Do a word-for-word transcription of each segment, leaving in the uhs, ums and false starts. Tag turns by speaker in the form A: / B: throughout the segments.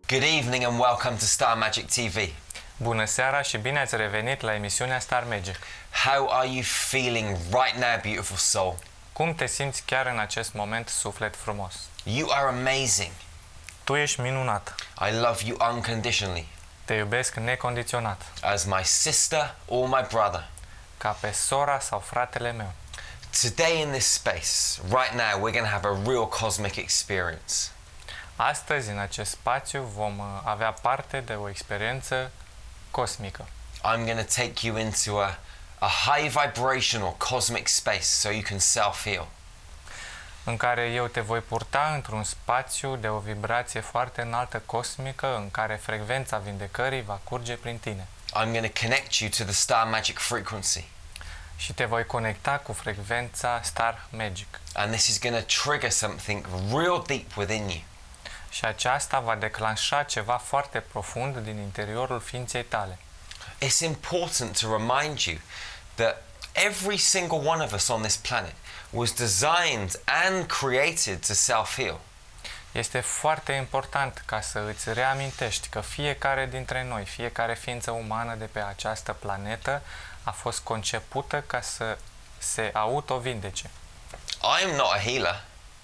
A: Good evening and welcome to Star Magic T V.
B: Bună seara și bine ați revenit la emisiunea Star Magic.
A: How are you feeling right now, beautiful soul?
B: Cum te simți chiar în acest moment, suflet frumos?
A: You are amazing.
B: Tu ești minunat.
A: I love you unconditionally.
B: Te iubesc necondiționat.
A: As my sister or my brother.
B: Ca pe sora sau fratele meu.
A: Today in this space, right now, we're going to have a real cosmic experience.
B: Astăzi, în acest spațiu, vom avea parte de o experiență cosmică.
A: I'm going to take you into a, a high vibrational cosmic space so you can self-heal.
B: În care eu te voi purta într-un spațiu de o vibrație foarte înaltă cosmică, în care frecvența vindecării va curge prin tine.
A: I'm going to connect you to the Star Magic frequency.
B: Și te voi conecta cu frecvența Star Magic.
A: And this is going to trigger something real deep within you.
B: Și aceasta va declanșa ceva foarte profund din interiorul ființei tale.
A: It's important to remind you that every single one of us on this planet was designed and created to self-heal.
B: Este foarte important ca să îți reamintești că fiecare dintre noi, fiecare ființă umană de pe această planetă a fost concepută ca să se autovindece.
A: I'm not a healer.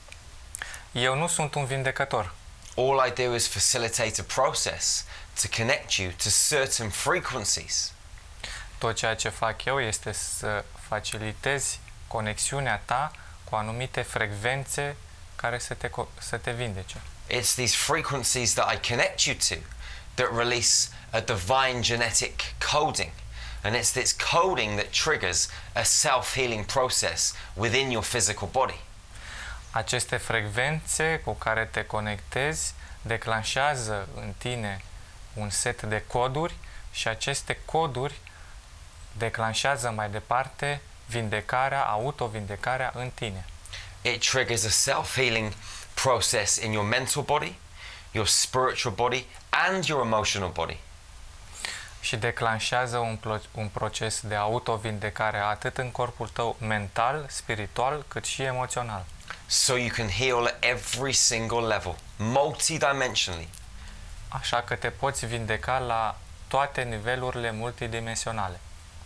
B: Eu nu sunt un vindecător.
A: All I do is facilitate a process to connect you to certain frequencies.
B: Tot ceea ce fac eu este să facilitezi conexiunea ta cu anumite frecvențe care să te, să te vindece.
A: It's these frequencies that I connect you to that release a divine genetic coding. And it's this coding that triggers a self-healing process within your physical body.
B: Aceste frecvențe cu care te conectezi declanșează în tine un set de coduri și aceste coduri declanșează mai departe vindecarea, autovindecarea în tine.
A: It triggers a self-healing process in your mental body, your spiritual body and your emotional body.
B: Și declanșează un, un proces de autovindecare atât în corpul tău mental, spiritual, cât și emoțional.
A: So you can heal at every single level, multidimensionally.
B: Așa că te poți vindeca la toate nivelurile multidimensionale.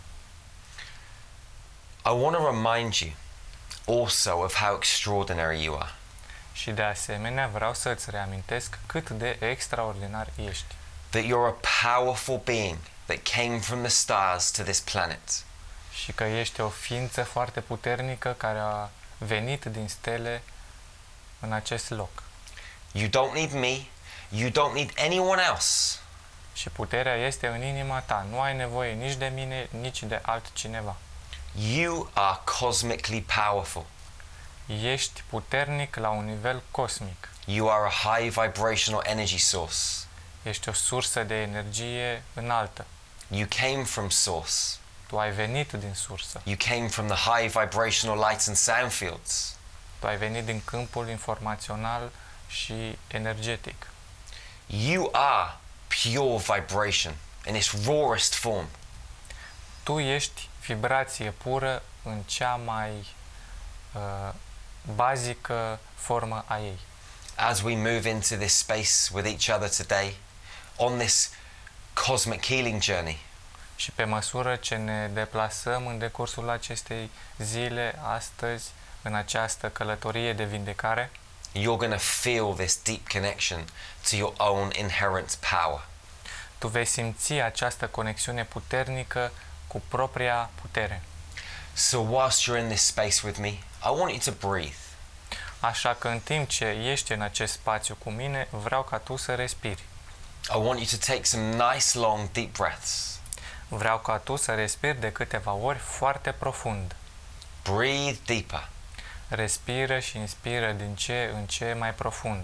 A: I want to remind you also of how extraordinary you are.
B: Și de asemenea vreau să îți reamintesc cât de extraordinar ești.
A: That you're a powerful being that came from the stars to this planet.
B: Și că ești o ființă foarte puternică care a venit din stele în acest loc.
A: You don't need me, you don't need anyone else.
B: Și puterea este în inima ta. Nu ai nevoie nici de mine, nici de altcineva.
A: You are cosmically powerful.
B: Ești puternic la un nivel cosmic.
A: You are a high vibrational energy source.
B: Ești o sursă de energie înaltă.
A: You came from source.
B: Tu ai venit din sursă.
A: You came from the high vibrational light and sound fields.
B: Tu ai venit din câmpul informațional și energetic.
A: You are pure vibration in its rawest form.
B: Tu ești vibrație pură în cea mai uh, bazică formă a ei.
A: As we move into this space with each other today, on this cosmic healing journey,
B: și pe măsură ce ne deplasăm în decursul acestei zile, astăzi, în această călătorie de vindecare,
A: you're going to feel this deep connection to your own inherent power.
B: Tu vei simți această conexiune puternică cu propria putere.
A: So whilst you're in this space with me, I want you to breathe.
B: Așa că în timp ce ești în acest spațiu cu mine, vreau ca tu să respiri.
A: I want you to take some nice long deep breaths.
B: Vreau ca tu să respiri de câteva ori foarte profund.
A: Breathe deeper.
B: Respiră și inspiră din ce în ce mai profund.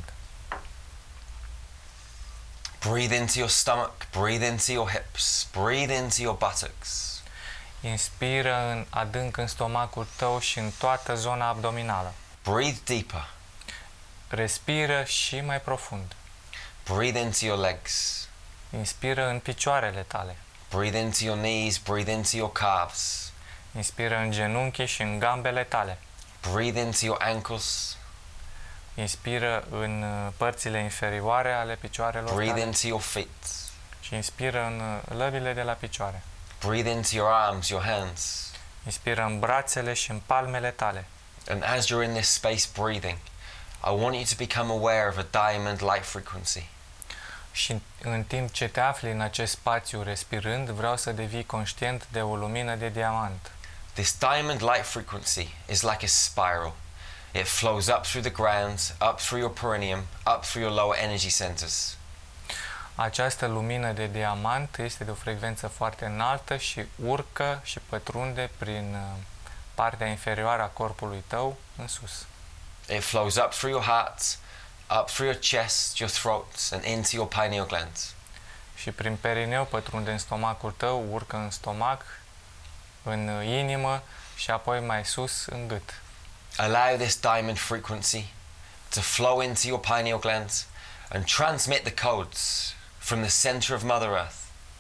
A: Breathe into your stomach, breathe into your hips, breathe into your buttocks.
B: Inspiră în adânc în stomacul tău și în toată zona abdominală.
A: Breathe deeper.
B: Respiră și mai profund.
A: Breathe into your legs.
B: Inspiră în picioarele tale.
A: Breathe into your knees, breathe into your calves.
B: Inspiră în genunchi și în gambele tale.
A: Breathe into your ankles.
B: Inspiră în uh, părțile inferioare ale picioarelor
A: Breathe
B: tale
A: into your feet.
B: și inspiră în uh, lăbile de la picioare.
A: Breathe into your arms, your hands.
B: Inspiră în brațele și în palmele tale.
A: And as you're in this space breathing, I want you to become aware of a diamond light frequency.
B: Și în, în timp ce te afli în acest spațiu respirând, vreau să devii conștient de o lumină de diamant.
A: This diamond light frequency is like a spiral. It flows up through the ground, up through your perineum, up through your lower energy centers.
B: Această lumină de diamant este de o frecvență foarte înaltă și urcă și pătrunde prin uh, partea inferioară a corpului tău în sus.
A: It flows up through your heart, up through your chest, your throat, and into your pineal glands.
B: Și prin perineu pătrunde în stomacul tău, urcă în stomac, în uh, inimă și apoi mai sus în gât.
A: Allow this diamond frequency to flow into your pineal glands and transmit the codes from the center of Mother Earth.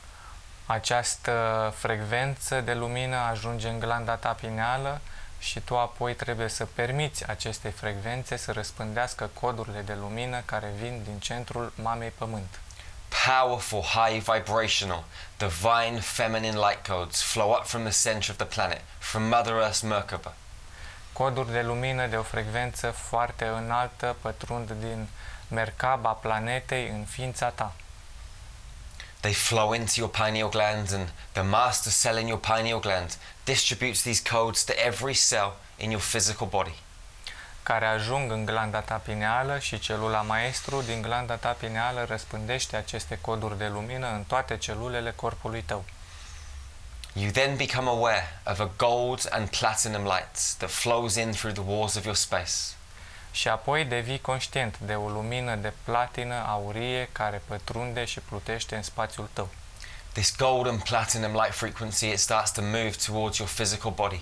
B: Această frecvență de lumină ajunge în glanda ta pineală și tu apoi trebuie să permiți acestei frecvențe să răspândească codurile de lumină care vin din centrul Mamei Pământ.
A: Powerful, high vibrational, divine feminine light codes flow up from the center of the planet, from Mother Earth's Merkaba.
B: Coduri de lumină de o frecvență foarte înaltă pătrund din Merkaba planetei în ființa ta.
A: They flow into your pineal gland, and the master cell in your pineal gland distributes these codes to every cell in your physical body.
B: Care ajung în glanda ta pineală și celula maestru din glanda ta pineală răspândește aceste coduri de lumină în toate celulele corpului tău.
A: You then become aware of a gold and platinum light that flows in through the walls of your space.
B: Și apoi devii conștient de o lumină de platină aurie care pătrunde și plutește în spațiul tău.
A: This gold and platinum light frequency, it starts to move towards your physical body.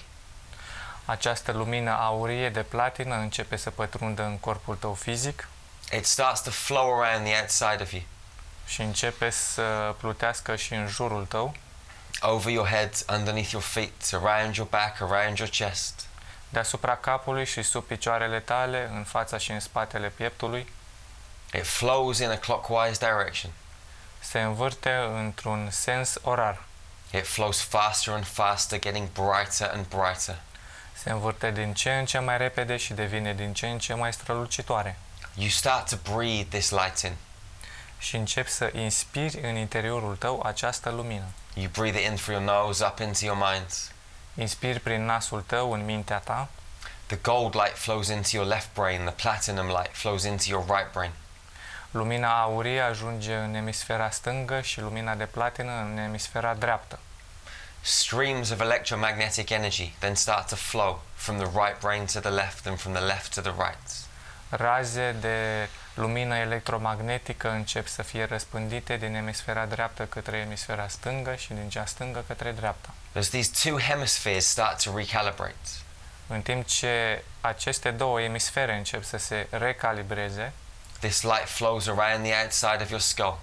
B: Această lumină aurie de platină începe să pătrundă în corpul tău fizic
A: It starts to flow around the outside of you,
B: și începe să plutească și în jurul tău,
A: over your head, underneath your feet, around your back, around your chest.
B: deasupra capului și sub picioarele tale, în fața și în spatele pieptului.
A: It flows in a clockwise direction.
B: Se învârte într-un sens orar.
A: It flows faster and faster, getting brighter and brighter.
B: Se învârte din ce în ce mai repede și devine din ce în ce mai strălucitoare.
A: You start to breathe this light in.
B: Și începi să inspiri în interiorul tău această lumină.
A: You breathe it in through your nose, up into your mind.
B: Inspiri prin nasul tău în mintea ta.
A: The gold light flows into your left brain, the platinum light flows into your right brain.
B: Lumina aurie ajunge în emisfera stângă și lumina de platină în emisfera dreaptă.
A: Streams of electromagnetic energy then start to flow from the right brain to the left and from the left to the right.
B: Raze de lumină electromagnetică încep să fie răspândite din emisfera dreaptă către emisfera stângă și din cea stângă către dreapta.
A: As these two hemispheres start to recalibrate,
B: În timp ce aceste două emisfere încep să se recalibreze,
A: this light flows around the outside of your skull.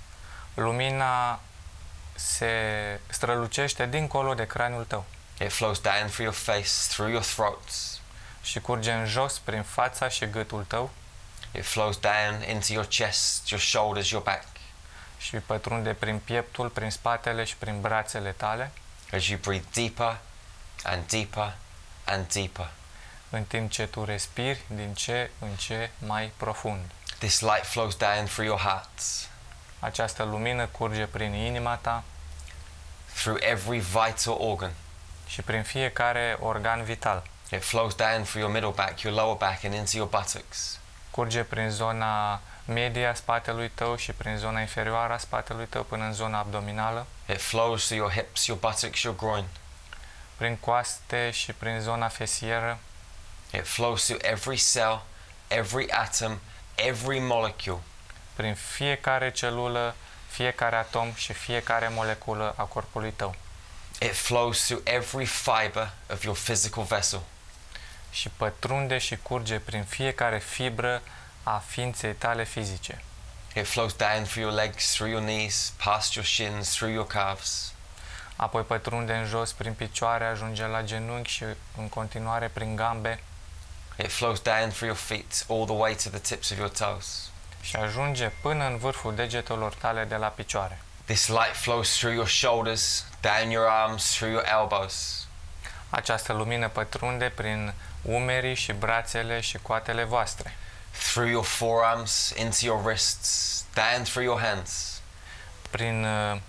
B: lumina se strălucește dincolo de craniul tău
A: It flows down through your face, through your throat.
B: și curge în jos prin fața și gâtul tău
A: It flows down into your chest, your shoulders, your back.
B: și pătrunde prin pieptul, prin spatele și prin brațele tale,
A: As you breathe deeper and deeper and deeper.
B: în timp ce tu respiri din ce în ce mai profund.
A: This light flows down through your heart,
B: Această lumină curge prin inima ta
A: through every vital organ.
B: și prin fiecare organ vital.
A: It flows down through your middle back, your lower back, and into your buttocks.
B: Curge prin zona medie a spatelui tău și prin zona inferioară a spatelui tău până în zona abdominală,
A: It flows through your hips, your buttocks, your groin.
B: prin coaste și prin zona fesieră.
A: It flows through every cell, every atom, every molecule.
B: Prin fiecare celulă, fiecare atom și fiecare moleculă a corpului tău.
A: It flows through every fiber of your physical vessel.
B: Și pătrunde și curge prin fiecare fibră a ființei tale fizice.
A: It flows down through your legs, through your knees, past your shins, through your calves.
B: Apoi pătrunde în jos prin picioare, ajunge la genunchi și în continuare prin gambe.
A: It flows down through your feet all the way to the tips of your toes.
B: și ajunge până în vârful degetelor tale de la picioare.
A: This light flows through your shoulders, down your arms, through your elbows.
B: Această lumină pătrunde prin umerii și brațele și coatele voastre,
A: Through your forearms, into your wrists, down through your hands.
B: prin uh,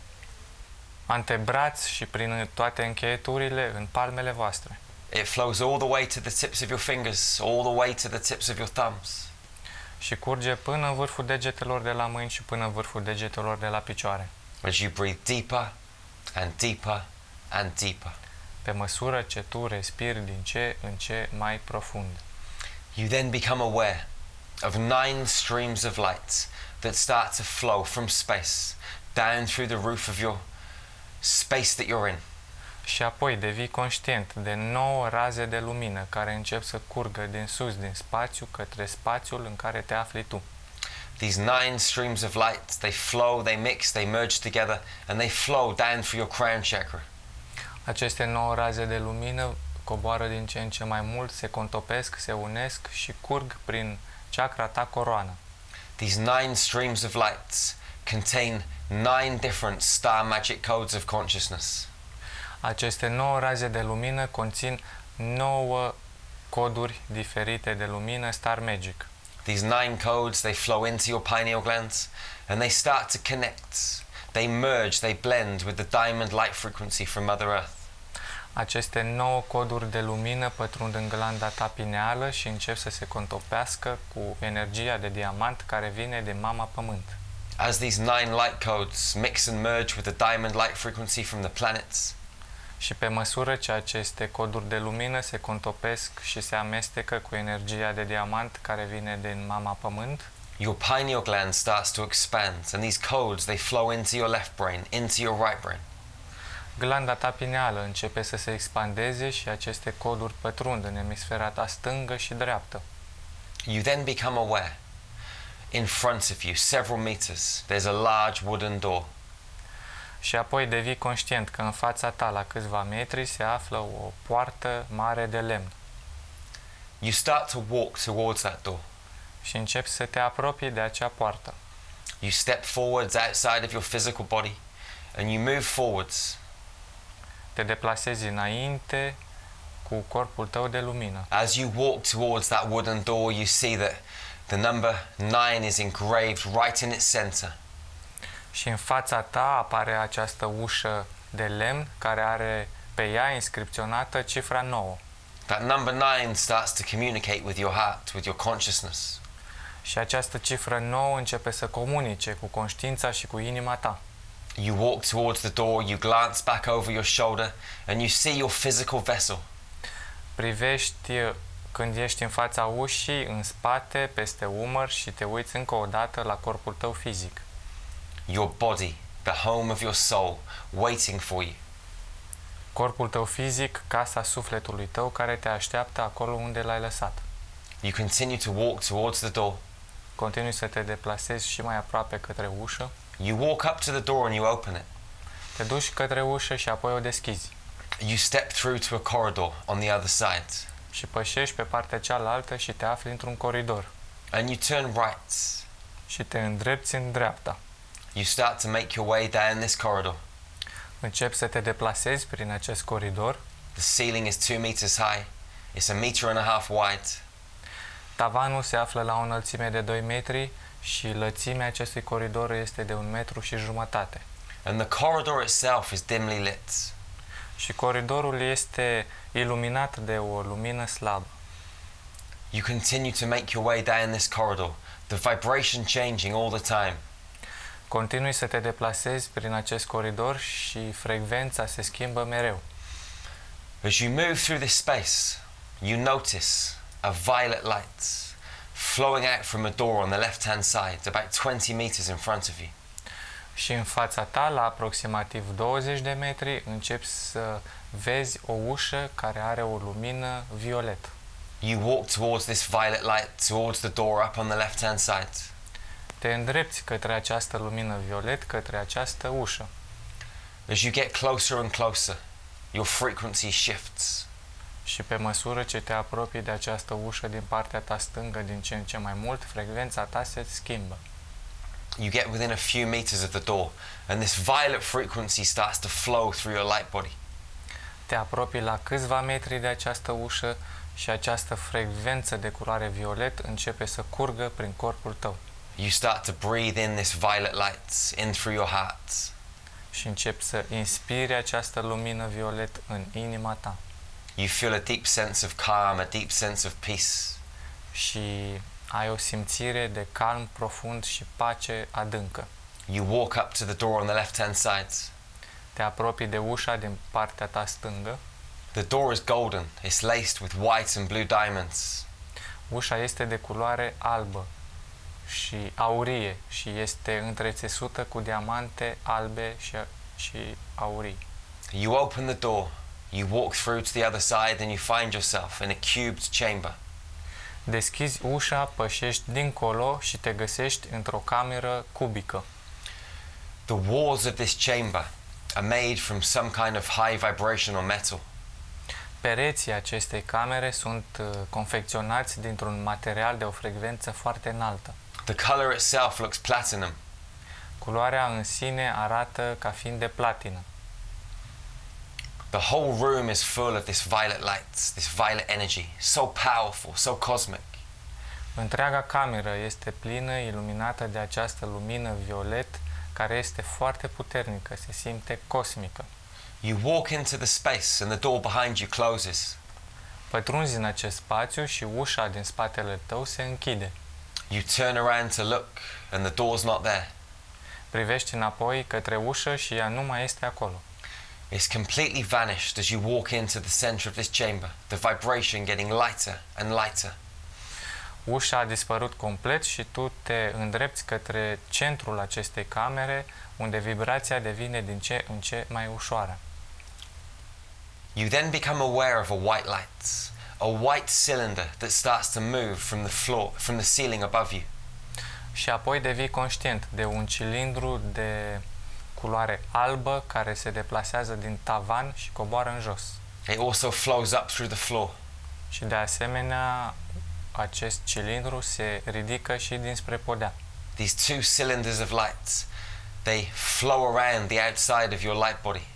B: antebraț și prin toate încheieturile în palmele voastre.
A: It flows all the way to the tips of your fingers, all the way to the tips of your thumbs.
B: Și curge până în vârful degetelor de la mâini și până în vârful degetelor de la picioare.
A: As you breathe deeper and deeper and deeper.
B: Pe măsură ce tu respiri din ce în ce mai profund.
A: You then become aware of nine streams of light that start to flow from space down through the roof of your space that you're in.
B: Și apoi devii conștient de nouă raze de lumină care încep să curgă din sus, din spațiu, către spațiul în care te afli tu.
A: These nine streams of light, they flow, they mix, they merge together, and they flow down through your crown chakra.
B: Aceste nouă raze de lumină coboară din ce în ce mai mult, se contopesc, se unesc și curg prin chakra ta coroană.
A: These nine streams of light contain nine different star magic codes of consciousness.
B: Aceste nouă raze de lumină conțin nouă coduri diferite de lumină Star Magic.
A: These nine codes, they flow into your pineal glands and they start to connect. They merge, they blend with the diamond light frequency from Mother Earth.
B: Aceste nouă coduri de lumină pătrund în glanda ta pineală și încep să se contopească cu energia de diamant care vine din Mama Pământ.
A: As these nine light codes mix and merge with the diamond light frequency from the planets,
B: Și pe măsură ce aceste coduri de lumină se contopesc și se amestecă cu energia de diamant care vine din Mama Pământ,
A: your pineal gland starts to expand, and these codes, they flow into your left brain, into your right brain.
B: glanda ta pineală începe să se expandeze și aceste coduri pătrund în emisfera ta stângă și dreaptă.
A: You then become aware. In front of you, several meters, there's a large wooden door.
B: Și apoi devii conștient că în fața ta, la câțiva metri, se află o poartă mare de lemn.
A: You start to walk towards that door.
B: Și începi să te apropii de acea poartă.
A: You step forwards outside of your physical body, and you move forwards.
B: Te deplasezi înainte cu corpul tău de lumină.
A: As you walk towards that wooden door, you see that the number nine is engraved right in its center.
B: Și în fața ta apare această ușă de lemn care are pe ea inscripționată cifra nouă.
A: That number nine starts to communicate with your heart, with your consciousness.
B: Și această cifră nouă începe să comunice cu conștiința și cu inima ta.
A: You walk towards the door, you glance back over your shoulder, and you see your physical vessel.
B: Privești când ești în fața ușii, în spate, peste umăr și te uiți încă o dată la corpul tău fizic.
A: Your body, the home of your soul, waiting for you.
B: Corpul tău fizic, casa sufletului tău care te așteaptă acolo unde l-ai lăsat.
A: You continue to walk towards the door.
B: Continui să te deplasezi și mai aproape către ușă.
A: You walk up to the door and you open it.
B: Te duci către ușă și apoi o deschizi.
A: You step through to a corridor on the other side.
B: Și pășești pe partea cealaltă și te afli într-un coridor.
A: And you turn right.
B: Și te îndrepți în dreapta.
A: You start to make your way down this corridor.
B: Începi să te deplasezi prin acest coridor.
A: The ceiling is two meters high. It's a meter and a half wide.
B: Tavanul se află la o înălțime de doi metri și lățimea acestui coridor este de un metru și jumătate.
A: And the corridor itself is dimly lit.
B: Și coridorul este iluminat de o lumină slabă.
A: You continue to make your way down this corridor, the vibration changing all the time.
B: Continui să te deplasezi prin acest coridor și frecvența se schimbă mereu.
A: As you move through this space, you notice a violet light flowing out from a door on the left-hand side, about twenty meters in front of you.
B: Și în fața ta, la aproximativ douăzeci de metri, începi să vezi o ușă care are o lumină violet.
A: You walk towards this violet light, towards the door up on the left-hand side.
B: Te îndrepți către această lumină violet, către această ușă.
A: As you get closer and closer, your frequency shifts.
B: Și pe măsură ce te apropii de această ușă din partea ta stângă din ce în ce mai mult, frecvența ta se schimbă.
A: You get within a few meters of the door, and this violet frequency starts to flow through your light body.
B: Te apropii la câțiva metri de această ușă și această frecvență de culoare violet începe să curgă prin corpul tău.
A: You start to breathe in this violet light in through your heart.
B: Și începi să inspiri această lumină violet în inima ta.
A: You feel a deep sense of calm, a deep sense of peace.
B: Și ai o simțire de calm profund și pace adâncă.
A: You walk up to the door on the left-hand side.
B: Te apropii de ușa din partea ta stângă.
A: The door is golden. It's laced with white and blue diamonds.
B: Ușa este de culoare albă și aurie și este întrețesută cu diamante albe și, și aurii.
A: You open the door. You walk through to the other side and you find yourself in a cubed chamber.
B: Deschizi ușa, pășești dincolo și te găsești într-o cameră cubică.
A: The walls of this chamber are made from some kind of high vibrational metal.
B: Pereții acestei camere sunt uh, confecționați dintr-un material de o frecvență foarte înaltă.
A: The color itself looks platinum.
B: Culoarea în sine arată ca fiind de platină.
A: The whole room is full of this violet light, this violet energy, so powerful, so cosmic.
B: Întreaga cameră este plină, iluminată de această lumină violet, care este foarte puternică, se simte cosmică.
A: You walk into the space and the door behind you closes.
B: Pătrunzi în acest spațiu și ușa din spatele tău se închide.
A: You turn around to look and the door's not there.
B: Privești înapoi către ușă și ea nu mai este acolo.
A: It's completely vanished as you walk into the center of this chamber, the vibration getting lighter and lighter.
B: Ușa a dispărut complet și tu te îndrepți către centrul acestei camere, unde vibrația devine din ce în ce mai ușoară.
A: You then become aware of a white light, a white cylinder that starts to move from the floor, from the ceiling above you.
B: Și apoi devii conștient de un cilindru de culoare albă care se deplasează din tavan și coboară în jos.
A: It also flows up through the floor.
B: Și de asemenea, acest cilindru se ridică și dinspre podea.
A: These two cylinders of lights, they flow around the outside of your light body.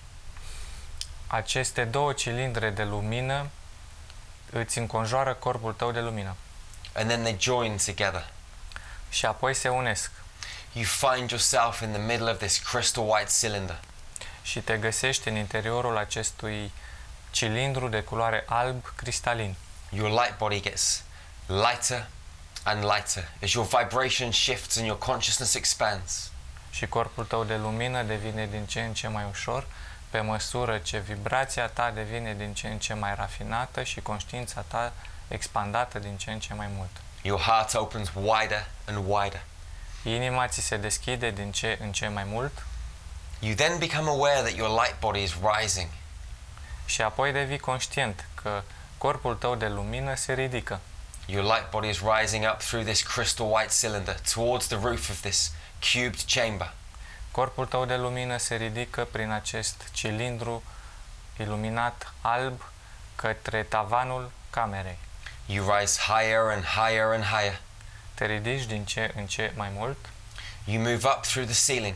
B: Aceste două cilindre de lumină îți înconjoară corpul tău de lumină.
A: And then they join together.
B: Și apoi se unesc.
A: You find yourself in the middle of this crystal white cylinder.
B: Și te găsești în interiorul acestui cilindru de culoare alb cristalin.
A: Your light body gets lighter and lighter as your vibration shifts and your consciousness expands.
B: Și corpul tău de lumină devine din ce în ce mai ușor, pe măsură ce vibrația ta devine din ce în ce mai rafinată și conștiința ta expandată din ce în ce mai mult.
A: Your heart opens wider and wider.
B: Inima ți se deschide din ce în ce mai mult.
A: You then become aware that your light body is rising.
B: Și apoi devii conștient că corpul tău de lumină se ridică.
A: Your light body is rising up through this crystal white cylinder towards the roof of this cubed chamber.
B: Corpul tău de lumină se ridică prin acest cilindru iluminat alb către tavanul camerei.
A: You rise higher and higher and higher.
B: Te ridici din ce în ce mai mult.
A: You move up through the ceiling,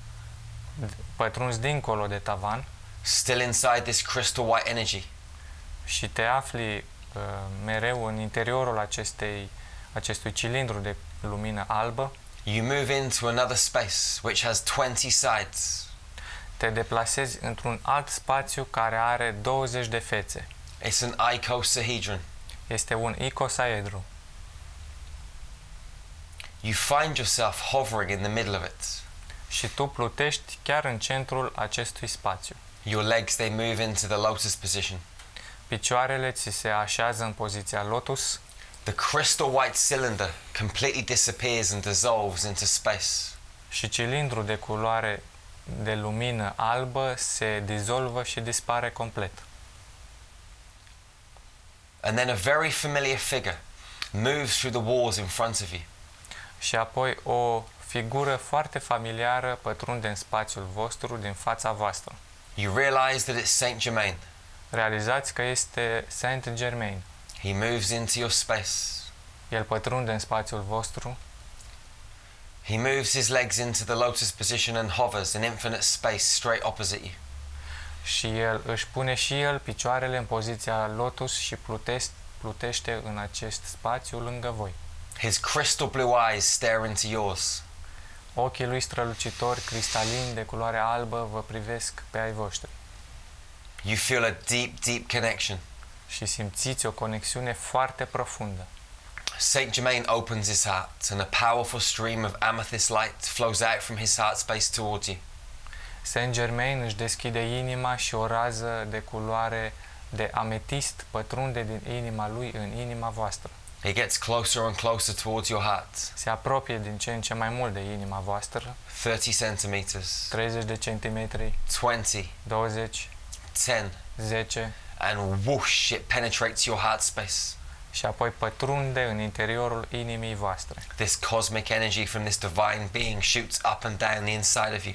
B: Pătrunzi dincolo de tavan
A: still inside this crystal white energy.
B: și te afli uh, mereu în interiorul acestei, acestui cilindru de lumină albă.
A: You move into another space which has twenty sides.
B: Te deplasezi într-un alt spațiu care are douăzeci de fețe.
A: It's an icosahedron.
B: Este un icosaedru.
A: You find yourself hovering in the middle of it.
B: Și tu plutești chiar în centrul acestui spațiu.
A: Your legs, they move into the lotus position.
B: Picioarele ți se așează în poziția lotus.
A: The crystal white cylinder completely disappears and dissolves into space.
B: Și cilindrul de culoare de lumină albă se dizolvă și dispare complet.
A: And then a very familiar figure moves through the walls in front of you.
B: Și apoi o figură foarte familiară pătrunde în spațiul vostru din fața voastră.
A: You realize that it's Saint Germain.
B: realizați că este Saint Germain.
A: He moves into your space.
B: El pătrunde în spațiul vostru.
A: He moves his legs into the lotus position and hovers in infinite space straight opposite you.
B: Și el își pune și el picioarele în poziția lotus și plutește, plutește în acest spațiu lângă voi.
A: His crystal blue eyes stare into yours.
B: Ochii lui strălucitori, cristalini, de culoare albă, vă privesc pe ai voștri.
A: You feel a deep, deep connection.
B: Și simțiți o conexiune foarte profundă.
A: Saint Germain opens his heart and a powerful stream of amethyst light flows out from his heart space towards you.
B: Saint Germain își deschide inima și o rază de culoare de ametist pătrunde din inima lui în inima voastră.
A: It gets closer and closer towards your heart.
B: Se apropie din ce în ce mai mult de inima voastră.
A: thirty centimeters,
B: treizeci de centimetri,
A: twenty,
B: douăzeci,
A: ten,
B: zece
A: and whoosh, it penetrates your heart space.
B: și apoi pătrunde în interiorul inimii voastre.
A: This cosmic energy from this divine being shoots up and down the inside of you.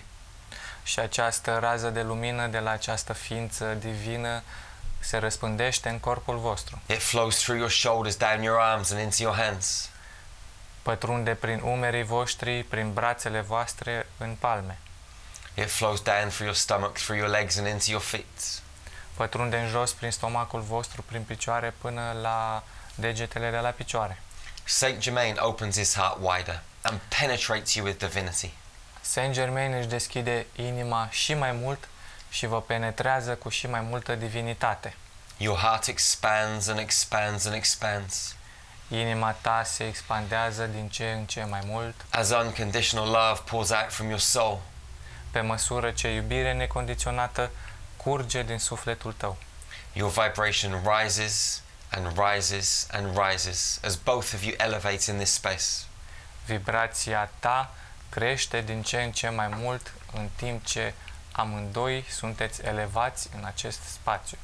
B: Și această rază de lumină de la această ființă divină se răspândește în corpul vostru.
A: It flows through your shoulders, down your arms and into your hands.
B: Pătrunde prin umerii voștri, prin brațele voastre, în palme.
A: It flows down through your stomach, through your legs and into your feet.
B: Pătrunde în jos prin stomacul vostru, prin picioare, până la degetele de la picioare.
A: Saint Germain opens his heart wider and penetrates you with divinity.
B: Saint Germain își deschide inima și mai mult și vă penetrează cu și mai multă divinitate.
A: Your heart expands and expands and expands.
B: Inima ta se expandează din ce în ce mai mult,
A: As unconditional love pours out from your soul.
B: pe măsură ce iubire necondiționată curge din sufletul tău.
A: Your vibration rises and rises and rises as both of you elevate in this space.
B: Vibrația ta crește din ce în ce mai mult în timp ce amândoi sunteți elevați în acest spațiu.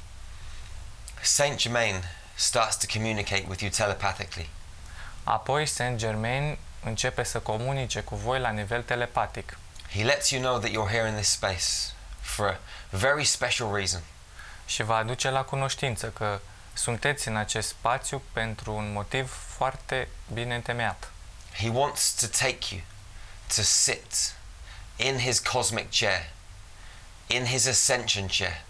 A: Saint Germain starts to communicate with you telepathically.
B: Apoi Saint Germain începe să comunice cu voi la nivel telepatic.
A: He lets you know that you're here in this space for a very special reason.
B: Și vă aduce la cunoștință că sunteți în acest spațiu pentru un motiv foarte bine întemeiat.
A: He wants to take you to sit in his cosmic chair, in his ascension chair.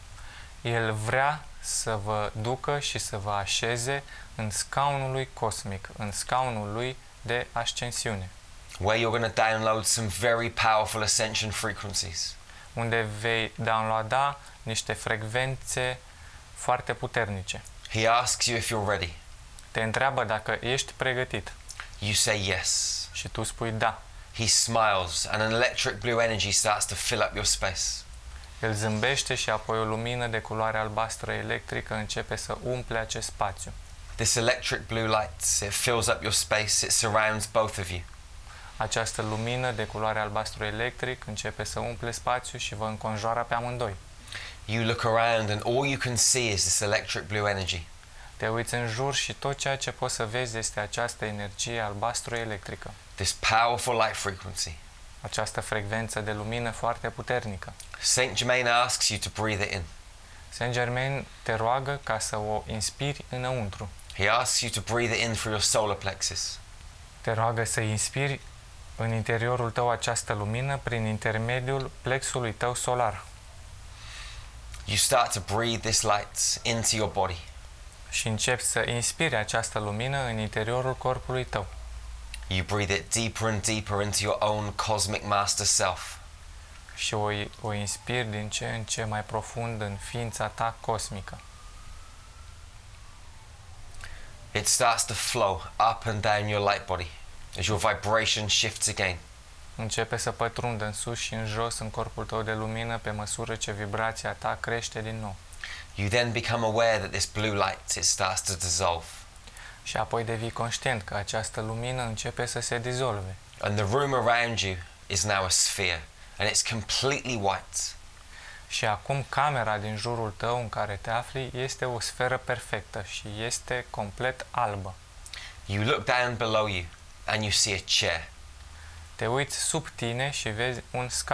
B: El vrea să vă ducă și să vă așeze în scaunul lui cosmic, în scaunul lui de ascensiune,
A: Where you're going to download some very powerful ascension frequencies.
B: unde vei downloada niște frecvențe foarte puternice.
A: He asks you if you're ready.
B: Te întreabă dacă ești pregătit
A: You say yes.
B: și tu spui da.
A: He smiles and an electric blue energy starts to fill up your space.
B: El zâmbește și apoi o lumină de culoare albastră electrică începe să umple acest spațiu.
A: This electric blue light, it fills up your space, it surrounds both of you.
B: Această lumină de culoare albastru electric începe să umple spațiul și vă înconjoară pe amândoi.
A: You look around and all you can see is this electric blue energy.
B: Te uiți în jur și tot ceea ce poți să vezi este această energie albastru electrică,
A: This powerful light frequency.
B: această frecvență de lumină foarte puternică.
A: Saint Germain asks you to breathe it in.
B: Saint Germain te roagă ca să o inspiri înăuntru.
A: He asks you to breathe it in through your solar plexus.
B: Te roagă să inspiri în interiorul tău această lumină prin intermediul plexului tău solar.
A: You start to breathe this light into your body.
B: Și începi să inspiri această lumină în interiorul corpului tău.
A: You breathe it deeper and deeper into your own cosmic master self.
B: Și o, o inspiri din ce în ce mai profund în ființa ta cosmică.
A: It starts to flow up and down your light body as your vibration shifts again.
B: Începe să pătrundă în sus și în jos în corpul tău de lumină pe măsură ce vibrația ta crește din nou.
A: You then become aware that this blue light, it starts to dissolve.
B: Și apoi devii conștient că această lumină începe să se dizolve.
A: And the room around you is now a sphere and it's completely white.
B: Și acum camera din jurul tău în care te afli este o sferă perfectă și este complet albă.
A: You look down below you and you see a chair.
B: Te uiți sub tine și vezi un scaun.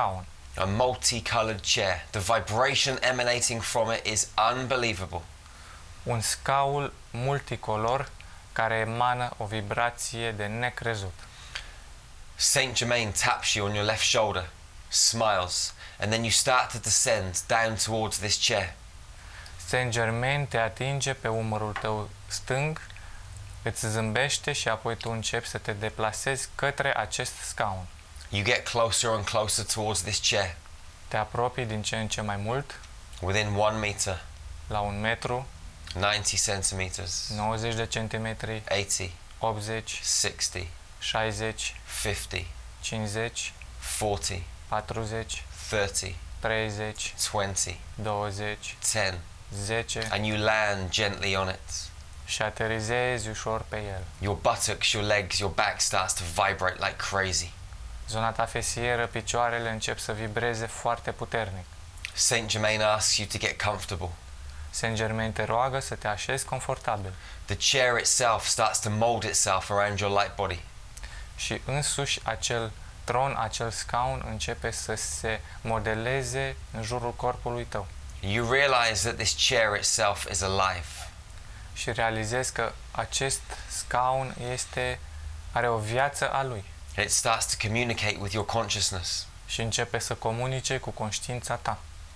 A: A multicolored chair. The vibration emanating from it is unbelievable.
B: Un scaun multicolor care emană o vibrație de necrezut.
A: Saint Germain taps you on your left shoulder, smiles, and then you start to descend down towards this chair.
B: Saint Germain te atinge pe umărul tău stâng, îți zâmbește și apoi tu începi să te deplasezi către acest scaun.
A: You get closer and closer towards this chair.
B: Te apropii din ce în ce mai mult,
A: Within one meter,
B: la un metru,
A: ninety centimeters,
B: nouăzeci de centimetri,
A: eighty,
B: optzeci,
A: sixty,
B: șaizeci,
A: fifty,
B: cincizeci,
A: forty,
B: patruzeci,
A: thirty,
B: treizeci,
A: twenty,
B: douăzeci,
A: ten,
B: zece
A: and you land gently on it.
B: și aterizezi ușor pe el.
A: Your buttocks, your legs, your back starts to vibrate like crazy.
B: Zona ta fesieră, picioarele încep să vibreze foarte puternic.
A: Saint Germain asks you to get comfortable.
B: Saint Germain te roagă să te așezi confortabil
A: The chair itself starts to mold itself around your light body.
B: și însuși acel tron, acel scaun începe să se modeleze în jurul corpului tău.
A: You realize that this chair itself is alive.
B: Și realizezi că acest scaun este, are o viață a lui
A: It starts to communicate with your consciousness.
B: și începe să comunice cu conștiința ta.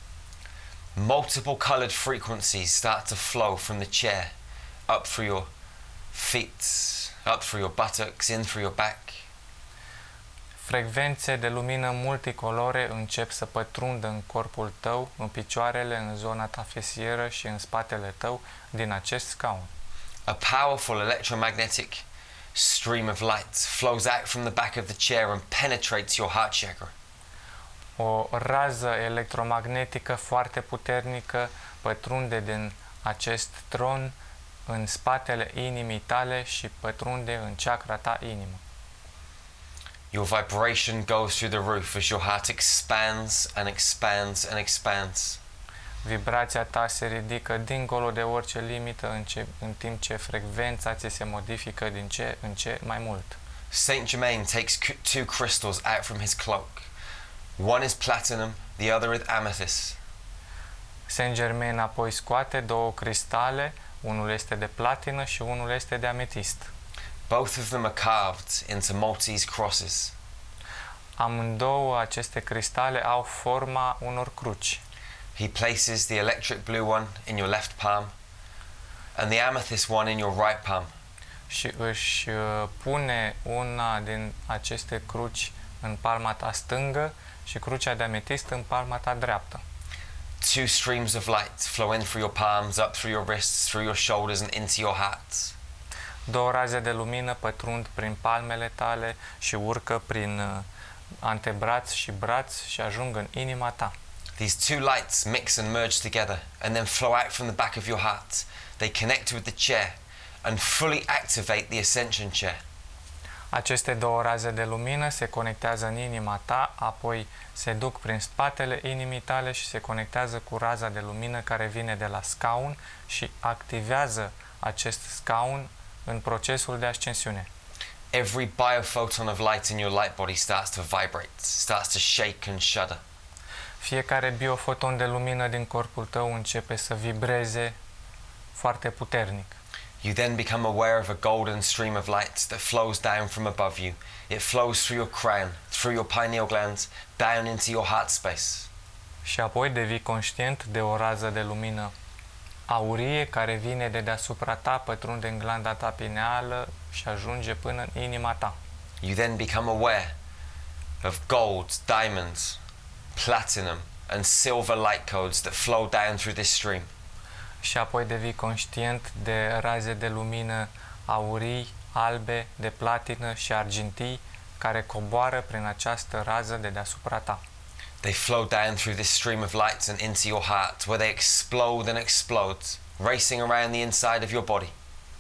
A: Multiple colored frequencies start to flow from the chair up through your feet, up through your buttocks, in through your back.
B: Frecvențe de lumină multicolore încep să pătrundă în corpul tău, în picioarele, în zona ta fesieră și în spatele tău din acest scaun.
A: A powerful electromagnetic stream of light flows out from the back of the chair and penetrates your heart chakra.
B: O rază electromagnetică foarte puternică pătrunde din acest tron în spatele inimii tale și pătrunde în chakra ta inimă.
A: Your vibration goes through the roof as your heart expands and expands and expands.
B: Vibrația ta se ridică dincolo de orice limită în, ce, în timp ce frecvența ți se modifică din ce în ce mai mult.
A: Saint Germain takes cu- two crystals out from his cloak. One is platinum, the other is amethyst.
B: Saint Germain apoi scoate două cristale, unul este de platină și unul este de ametist.
A: Both of them are carved into Maltese crosses.
B: Amândouă aceste cristale au forma unor cruci.
A: He places the electric blue one in your left palm and the amethyst one in your right palm.
B: Și își uh, pune una din aceste cruci în palma ta stângă și crucea de ametist în palma ta dreaptă.
A: Two streams of light flow in through your palms, up through your wrists, through your shoulders and into your heart.
B: Două raze de lumină pătrund prin palmele tale și urcă prin uh, antebraț și braț și ajung în inima ta.
A: These two lights mix and merge together and then flow out from the back of your heart. They connect with the chair and fully activate the ascension chair.
B: Aceste două raze de lumină se conectează în inima ta, apoi se duc prin spatele inimii tale și se conectează cu raza de lumină care vine de la scaun și activează acest scaun în procesul de ascensiune.
A: Every biophoton of light in your light body starts to vibrate, starts to shake and shudder.
B: Fiecare biofoton de lumină din corpul tău începe să vibreze foarte puternic.
A: You then become aware of a golden stream of light that flows down from above you. It flows through your crown, through your pineal glands, down into your heart space.
B: Și apoi devii conștient de o rază de lumină aurie care vine de deasupra ta, pătrunde în glanda ta pineală și ajunge până în inima ta.
A: You then become aware of gold, diamonds, platinum and silver light codes that flow down through this stream.
B: Și apoi devii conștient de raze de lumină aurii, albe, de platină și argintii care coboară prin această rază de deasupra ta.
A: They flow down through this stream of light and into your heart, where they explode and explode, racing around the inside of your body.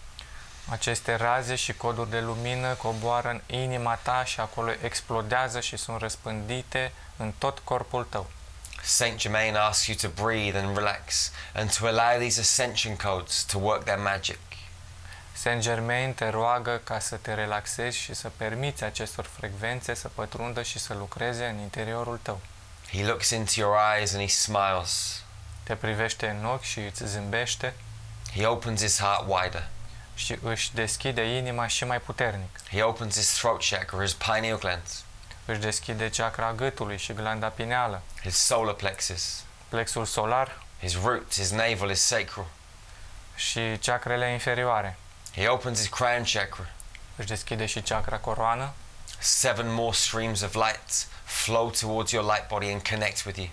B: Aceste raze și coduri de lumină coboară în inima ta și acolo explodează și sunt răspândite în tot corpul tău.
A: Saint Germain asks you to breathe and relax and to allow these ascension codes to work their magic.
B: Saint Germain te roagă ca să te relaxezi și să permiți acestor frecvențe să pătrundă și să lucreze în interiorul tău.
A: He looks into your eyes and he smiles.
B: Te privește în ochi și îți zâmbește
A: He opens his heart wider.
B: și își deschide inima și mai puternic.
A: He opens his throat chakra, his pineal gland,
B: Își deschide chakra gâtului și glanda pineală,
A: his solar plexus,
B: plexul solar
A: his roots, his navel, his sacral.
B: și chakrele inferioare.
A: He opens his crown chakra.
B: Își deschide și chakra coroană.
A: Seven more streams of light flow towards your light body and connect with you.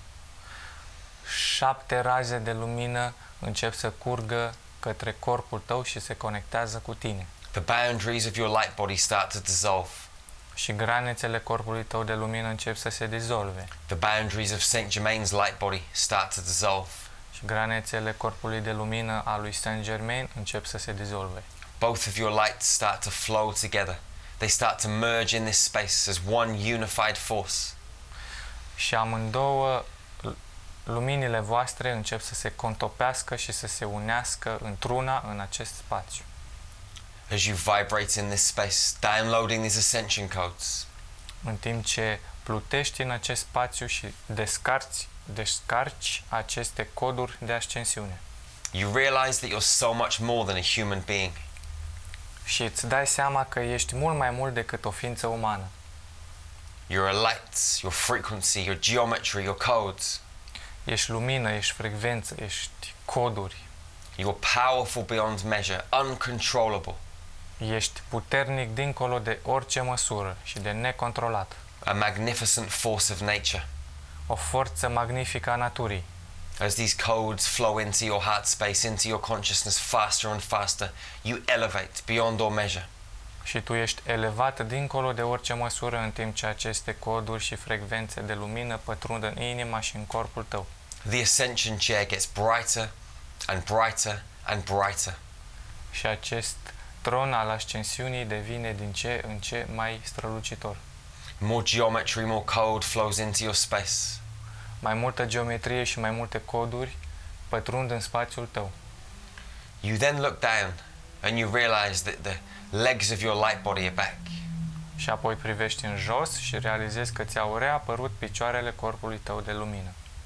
B: Șapte raze de lumină încep să curgă către corpul tău și se conectează cu tine.
A: The boundaries of your light body start to dissolve.
B: Și granițele corpului tău de lumină încep să se dizolve.
A: The boundaries of Saint Germain's light body start to dissolve.
B: Și granițele corpului de lumină a lui Saint Germain încep să se dizolve.
A: Both of your lights start to flow together. They start to merge in this space as one unified force.
B: Și amândouă luminile voastre încep să se contopească și să se unească într-una în acest spațiu.
A: As you vibrate in this space, downloading these ascension codes,
B: În timp ce plutești în acest spațiu și descarci, descarci aceste coduri de ascensiune.
A: you realize that you're so much more than a human being.
B: Și îți dai seama că ești mult mai mult decât o ființă umană.
A: You're a light, your frequency, your geometry, your codes.
B: Ești lumină, ești frecvență, ești coduri.
A: You're powerful beyond measure, uncontrollable.
B: Ești puternic dincolo de orice măsură și de necontrolat.
A: A magnificent force of nature.
B: O forță magnifică a naturii.
A: As these codes flow into your heart space, into your consciousness faster and faster, you elevate beyond all measure.
B: Și tu ești elevat dincolo de orice măsură în timp ce aceste coduri și frecvențe de lumină pătrund în inima și în corpul tău.
A: The ascension chair gets brighter and brighter and brighter.
B: Și acest tron al ascensiunii devine din ce în ce mai strălucitor.
A: More geometry, more code flows into your space.
B: Mai multă geometrie și mai multe coduri pătrund în spațiul tău.
A: You then look down and you realize that the legs of your light body are back.
B: Și apoi privești în jos și realizezi că ți-au reapărut picioarele corpului tău de lumină.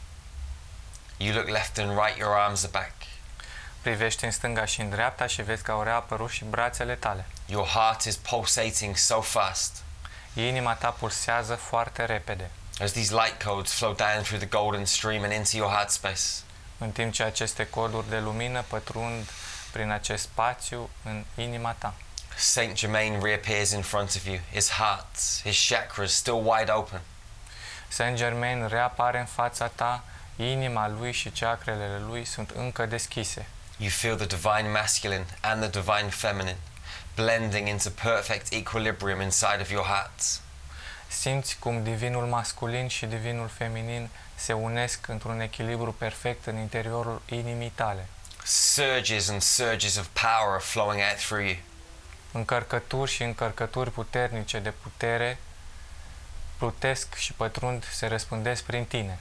A: You look left and right, your arms are back.
B: Privești în stânga și în dreapta și vezi că au reapărut și brațele tale.
A: Your heart is pulsating so fast.
B: Inima ta pulsează foarte repede.
A: As these light codes flow down through the golden stream and into your heart space.
B: În timp ce aceste coduri de lumină pătrund prin acest spațiu în inima ta.
A: Saint Germain reappears in front of you, his heart, his chakras still wide open.
B: Saint Germain reapare în fața ta, inima lui și chakrele lui sunt încă deschise.
A: You feel the divine masculine and the divine feminine blending into perfect equilibrium inside of your hearts.
B: Simți cum divinul masculin și divinul feminin se unesc într-un echilibru perfect în interiorul inimii tale.
A: Surges and surges of power are flowing out through you.
B: Încărcături și încărcături puternice de putere plutesc și pătrund, se răspândesc prin tine.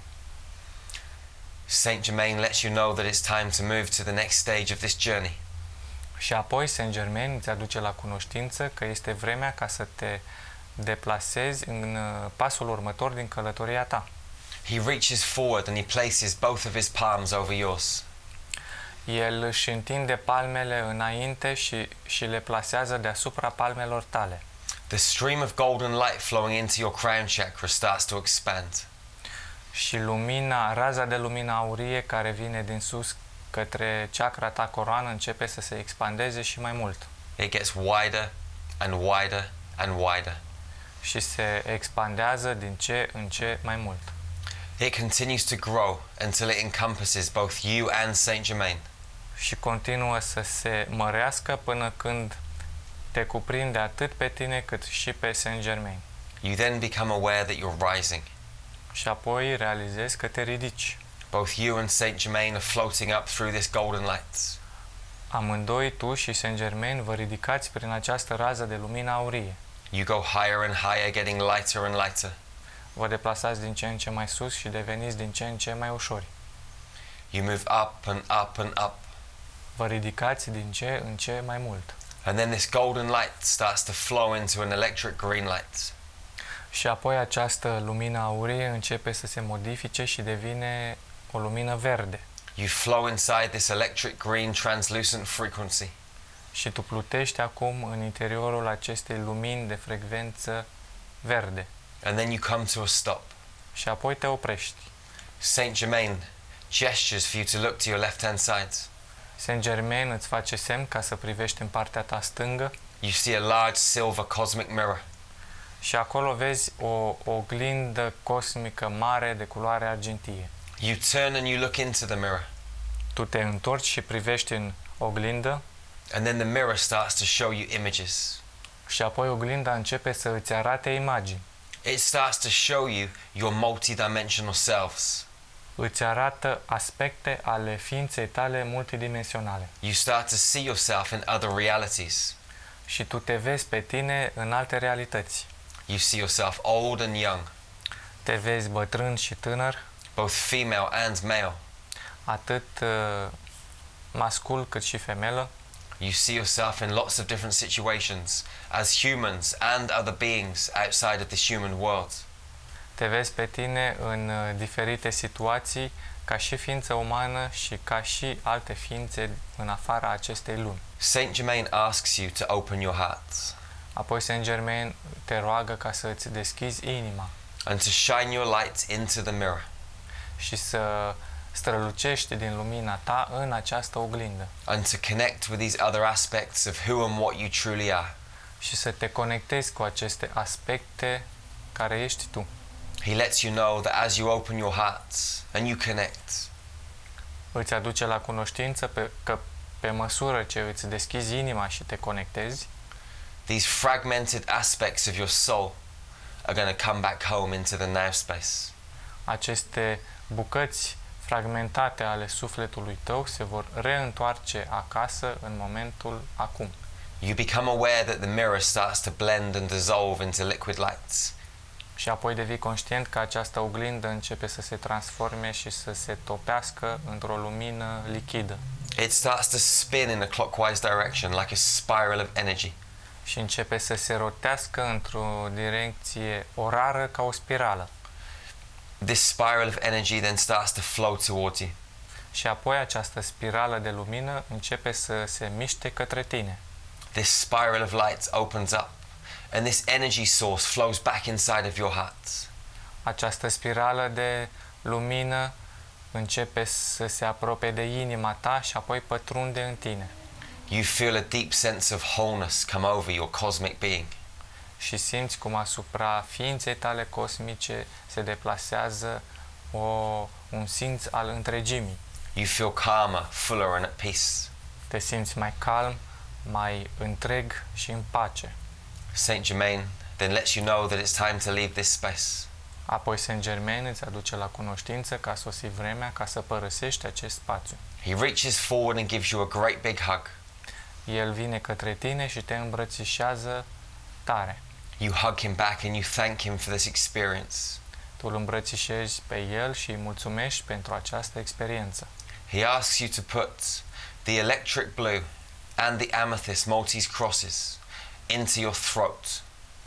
A: Saint Germain lets you know that it's time to move to the next stage of this journey.
B: Și apoi Saint Germain îți aduce la cunoștință că este vremea ca să te deplasezi în pasul următor din călătoria ta.
A: He reaches forward and he places both of his palms over yours.
B: El își întinde palmele înainte și, și le plasează deasupra palmelor tale.
A: The stream of golden light flowing into your crown chakra starts to expand.
B: Și lumina, raza de lumină aurie care vine din sus către chakra ta coroană începe să se expandeze și mai mult.
A: It gets wider and wider and wider.
B: Și se expandează din ce în ce mai mult.
A: It continues to grow until it encompasses both you and Saint Germain.
B: Și continuă să se mărească până când te cuprinde atât pe tine cât și pe Saint Germain.
A: You then become aware that you're rising.
B: Și apoi realizezi că te ridici.
A: Both you and Saint Germain are floating up through this golden light.
B: Amândoi, tu și Saint Germain, vă ridicați prin această rază de lumină aurie.
A: You go higher and higher, getting lighter and lighter.
B: Vă deplasați din ce în ce mai sus și deveniți din ce în ce mai ușori.
A: You move up and up and up.
B: Vă ridicați din ce în ce mai mult.
A: And then this golden light starts to flow into an electric green light.
B: Și apoi această lumină aurie începe să se modifice și devine o lumină verde.
A: You flow inside this electric green translucent frequency.
B: Și tu plutești acum în interiorul acestei lumini de frecvență verde.
A: And then you come to a stop.
B: Și apoi te oprești.
A: Saint Germain gestures for you to look to your left-hand side.
B: Saint Germain îți face semn ca să privești în partea ta stângă.
A: You see a large silver cosmic mirror.
B: Și acolo vezi o oglindă cosmică mare de culoare argintie.
A: You turn and you look into the mirror.
B: Tu te întorci și privești în oglindă.
A: And then the mirror starts to show you images.
B: Și apoi oglinda începe să îți arate imagini.
A: It starts to show you your multidimensional selves.
B: Îți arată aspecte ale ființei tale multidimensionale.
A: You start to see yourself in other realities.
B: Și tu te vezi pe tine în alte realități.
A: You see yourself old and young,
B: Te vezi bătrân și tânăr,
A: both female and male.
B: atât uh, mascul cât și femelă.
A: You see yourself in lots of different situations as humans and other beings outside of this human world.
B: Te vezi pe tine în uh, diferite situații ca și ființă umană și ca și alte ființe în afara acestei lumi.
A: Saint Germain asks you to open your heart
B: Apoi Saint Germain te roagă ca să îți deschizi inima
A: and to shine your light into the mirror
B: și să strălucești din lumina ta în această oglindă
A: and to connect with these other aspects of who and what you truly are.
B: și să te conectezi cu aceste aspecte care ești tu.
A: He lets you know that as you open your heart and you connect,
B: Îți aduce la cunoștință pe, că pe măsură ce îți deschizi inima și te conectezi,
A: these fragmented aspects of your soul are going to come back home into the now space.
B: aceste bucăți fragmentate ale sufletului tău se vor reîntoarce acasă în momentul acum.
A: You become aware that the mirror starts to blend and dissolve into liquid lights.
B: Și apoi devii conștient că această oglindă începe să se transforme și să se topească într-o lumină lichidă.
A: It starts to spin in a clockwise direction like a spiral of energy.
B: Și începe să se rotească într-o direcție orară ca o spirală.
A: This spiral of energy then starts to flow towards you.
B: Și apoi această spirală de lumină începe să se miște către tine.
A: This spiral of light opens up and this energy source flows back inside of your heart.
B: Această spirală de lumină începe să se apropie de inima ta și apoi pătrunde în tine.
A: You feel a deep sense of wholeness come over your cosmic being.
B: Și simți cum asupra ființei tale cosmice se deplasează o, un simț al întregimii.
A: You feel calmer, fuller and at peace.
B: Te simți mai calm, mai întreg și în pace.
A: Saint Germain then lets you know that it's time to leave this space.
B: Apoi Saint Germain îți aduce la cunoștință că a sosit vremea ca să părăsești acest spațiu.
A: He reaches forward and gives you a great big hug.
B: El vine către tine și te îmbrățișează tare.
A: You hug him back and you thank him for this experience.
B: Tu îl îmbrățișezi pe el și îi mulțumești pentru această experiență.
A: He asks you to put the electric blue and the amethyst Maltese crosses into your throat.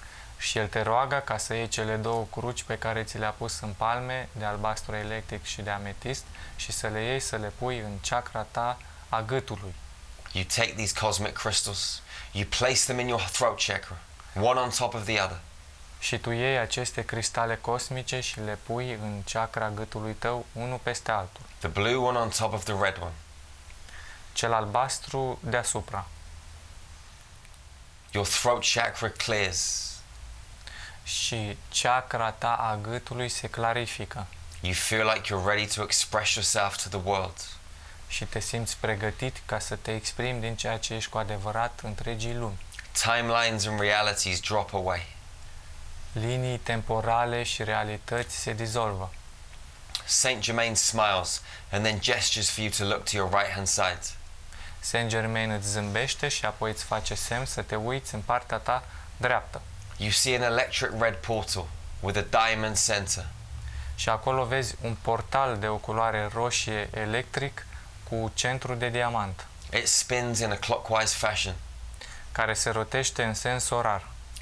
B: Și el te roagă ca să iei cele două cruci pe care ți le-a pus în palme, de albastru electric și de ametist, și să le iei, să le pui în chakra ta a gâtului.
A: You take these cosmic crystals, you place them in your throat chakra, one on top of the other.
B: Și tu iei aceste cristale cosmice și le pui în chakra gâtului tău, unul peste altul.
A: The blue one on top of the red one.
B: Cel albastru deasupra.
A: Your throat chakra clears.
B: Și chakra ta a gâtului se clarifică.
A: You feel like you're ready to express yourself to the world.
B: Și te simți pregătit ca să te exprimi din ceea ce ești cu adevărat întregii lumi.
A: Timelines and realities drop away.
B: Linii temporale și realități se dizolvă.
A: Saint Germain smiles and then gestures for you to look to your right hand side.
B: Saint Germain îți zâmbește și apoi îți face semn să te uiți în partea ta dreaptă.
A: You see an electric red portal with a diamond center.
B: Și acolo vezi un portal de o culoare roșie electric cu centru de diamant,
A: It spins in a clockwise fashion.
B: care se rotește în sens orar.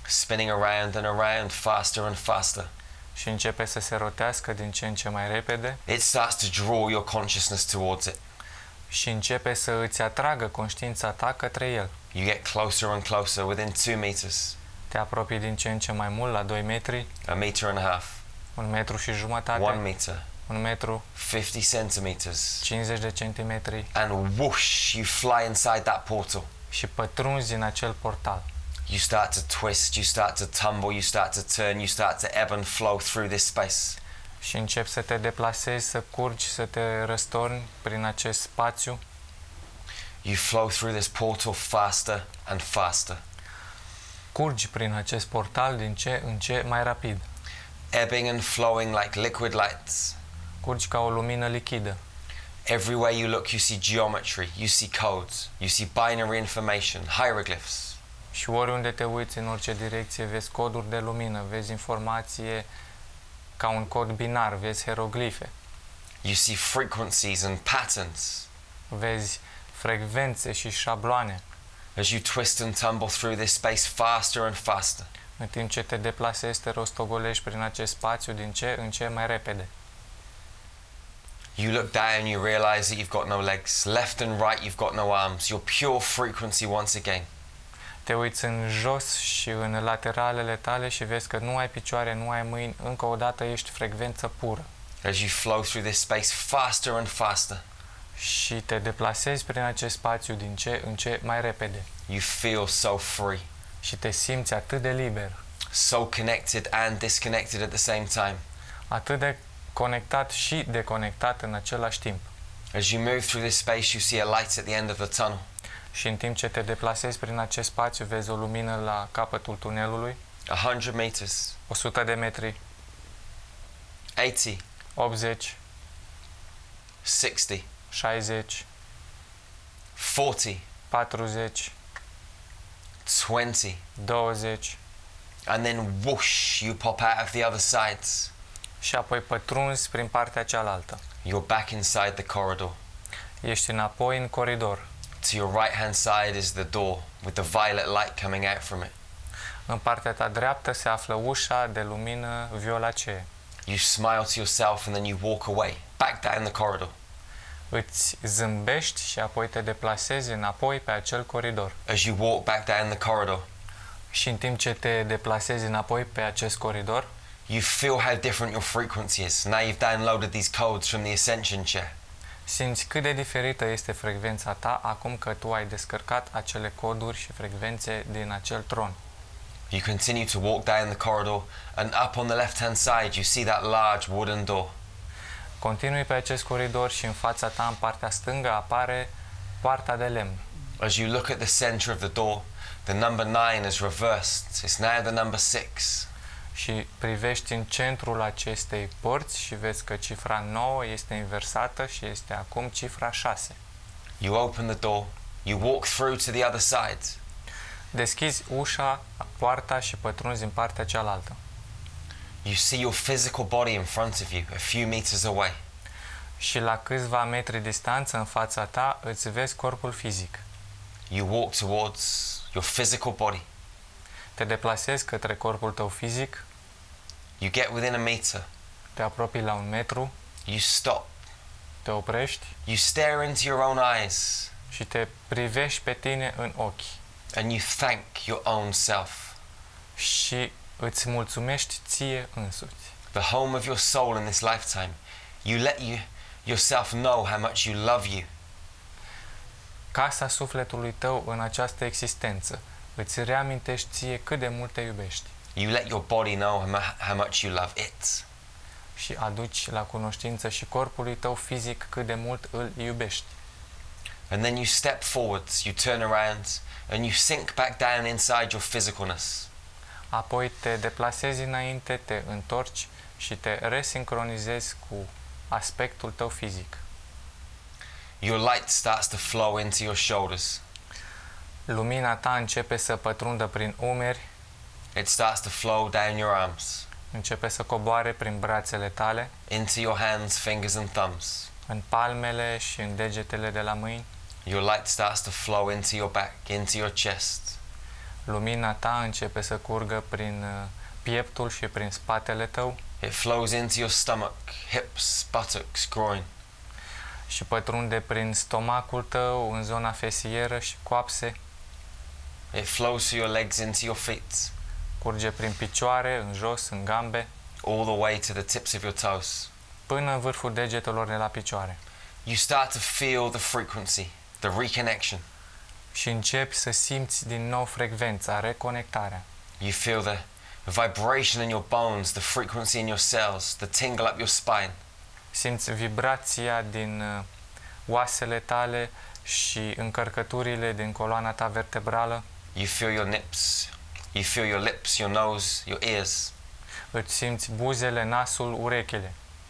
A: spinning around and around, faster and faster.
B: Și începe să se rotească din ce în ce mai repede
A: It starts to draw your consciousness towards it.
B: și începe să îți atragă conștiința ta către el.
A: You get closer and closer, within two meters,
B: Te apropii din ce în ce mai mult la doi metri,
A: a meter and a half,
B: un metru și
A: one
B: jumătate,
A: meter,
B: un metru,
A: fifty centimeters,
B: cincizeci de centimetri
A: and whoosh, you fly inside that portal.
B: și pătrunzi în acel portal.
A: You start to twist, you start to tumble, you start to turn, you start to ebb and flow through this space.
B: Și începi să te deplasezi, să curgi, să te răstorni prin acest spațiu.
A: You flow through this portal faster and faster,
B: Curgi prin acest portal din ce în ce mai rapid.
A: ebbing and flowing like liquid lights.
B: Curgi ca o lumină lichidă.
A: Everywhere you look, you see geometry, you see codes, you see binary information, hieroglyphs.
B: Și oriunde te uiți, în orice direcție, vezi coduri de lumină, vezi informație ca un cod binar, vezi hieroglife,
A: You see frequencies and patterns.
B: vezi frecvențe și șabloane.
A: As you twist and tumble through this space faster and faster,
B: În timp ce te deplasezi, te rostogolești prin acest spațiu din ce în ce mai repede.
A: you look down, you realize that you've got no legs. Left and right, you've got no arms. You're pure frequency once again.
B: Te uiți în jos și în lateralele tale și vezi că nu ai picioare, nu ai mâini, încă o dată ești frecvență pură.
A: As you flow through this space faster and faster,
B: Și te deplasezi prin acest spațiu din ce în ce mai repede.
A: you feel so free,
B: Și te simți atât de liber,
A: so connected and disconnected at the same time.
B: atât de conectat și deconectat în același timp.
A: As you move through this space, you see a light at the end of the tunnel.
B: Și în timp ce te deplasezi prin acest spațiu, vezi o lumină la capătul tunelului,
A: one hundred meters,
B: o sută de metri,
A: eighty,
B: optzeci,
A: sixty,
B: șaizeci,
A: forty,
B: patruzeci,
A: twenty,
B: douăzeci
A: and then whoosh, you pop out of the other sides.
B: și apoi pătrunzi prin partea cealaltă.
A: You're back inside the corridor.
B: Ești înapoi în coridor.
A: To your right hand side is the door with the violet light coming out from it.
B: În partea ta dreaptă se află ușa de lumină violacee.
A: You smile to yourself and then you walk away, back down the corridor.
B: Îți zâmbești și apoi te deplasezi înapoi pe acel coridor.
A: As you walk back down the corridor,
B: Și în timp ce te deplasezi înapoi pe acest coridor,
A: you feel how different your frequency is. Now you've downloaded these codes from the Ascension chair.
B: simți cât de diferită este frecvența ta acum că tu ai descărcat acele coduri și frecvențe din acel tron.
A: You continue to walk down the corridor, and up on the left hand side, you see that large wooden door.
B: Continui pe acest coridor și în fața ta, în partea stângă, apare poarta de lemn.
A: As you look at the center of the door, the number nine is reversed. It's now the number six.
B: Și privești în centrul acestei porți și vezi că cifra nouă este inversată și este acum cifra șase.
A: You open the door, you walk through to the other side.
B: Deschizi ușa, poarta și pătrunzi în partea cealaltă.
A: You see your physical body in front of you, a few meters away.
B: Și la câțiva metri distanță în fața ta îți vezi corpul fizic.
A: You walk towards your physical body.
B: Te deplasezi către corpul tău fizic,
A: You get within a meter.
B: te apropii la un metru,
A: You stop.
B: te oprești
A: You stare into your own eyes
B: și te privești pe tine în ochi
A: and you thank your own self,
B: și îți mulțumești ție însuți.
A: the home of your soul in this lifetime. You let you yourself know how much you love you.
B: Casa sufletului tău în această existență. Îți reamintești ție cât de mult te iubești
A: You let your body know how mu- how much you love it.
B: și aduci la cunoștință și corpului tău fizic cât de mult îl iubești.
A: And then you step forwards, you turn around, and you sink back down inside your physicalness.
B: Apoi te deplasezi înainte, te întorci și te resincronizezi cu aspectul tău fizic.
A: Your light starts to flow into your shoulders.
B: Lumina ta începe să pătrundă prin umeri,
A: It starts to flow down your arms,
B: începe să coboare prin brațele tale,
A: into your hands, fingers, and thumbs.
B: în palmele și în degetele de la mâini.
A: Your light starts to flow into your back, into your chest.
B: lumina ta începe să curgă prin uh, pieptul și prin spatele tău
A: It flows into your stomach, hips, buttocks, groin.
B: și pătrunde prin stomacul tău, în zona fesieră și coapse,
A: It flows through your legs into your feet,
B: curge prin picioare, în jos, în gambe,
A: all the way to the tips of your toes.
B: până în vârful degetelor de la picioare.
A: You start to feel the frequency, the reconnection.
B: Și începi să simți din nou frecvența, reconectarea.
A: You feel the vibration in your bones, the frequency in your cells, the tingle up your spine.
B: Simți vibrația din uh, oasele tale și încărcăturile din coloana ta vertebrală.
A: You feel your nips, you feel your lips, your nose, your ears.
B: Îți simți buzele, nasul, urechile.